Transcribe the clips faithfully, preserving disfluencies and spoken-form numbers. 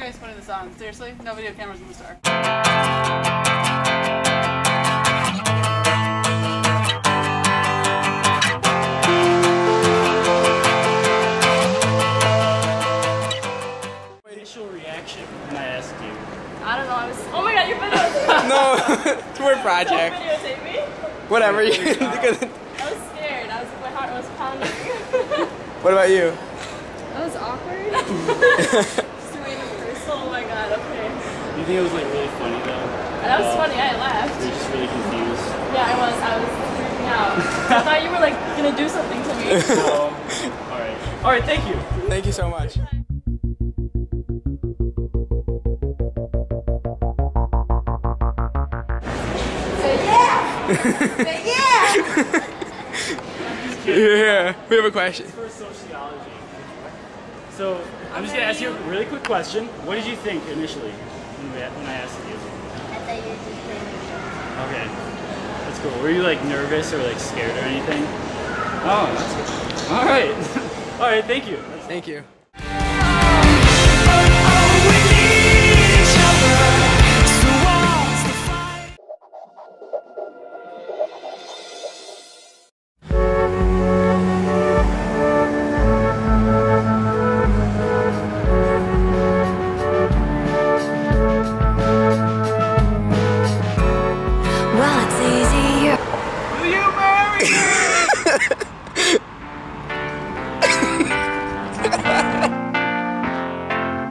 face putting this on. Seriously? No video cameras in the store. Initial reaction when I asked you. I don't know, I was, oh my god, you're videotaping! No, it's a word project. Don't videotape me? Whatever. You. I was scared, I was, my heart was pounding. What about you? That was awkward. Sweet and personal, oh my god, okay. You think it was like really funny though? That was uh, funny, I laughed. You were just really confused. Yeah, I was, I was freaking out. I thought you were like gonna do something to me. So, alright. Alright, thank you. Thank you so much. Yeah! Yeah, we have a question. It's for sociology. So, I'm just gonna ask you a really quick question. What did you think initially when, we, when I asked you? I thought you were just playing the show. Okay, that's cool. Were you like nervous or like scared or anything? Oh, that's good. All right, all right. Thank you. Thank you.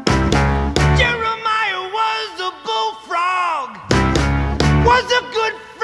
Jeremiah was a bullfrog, was a good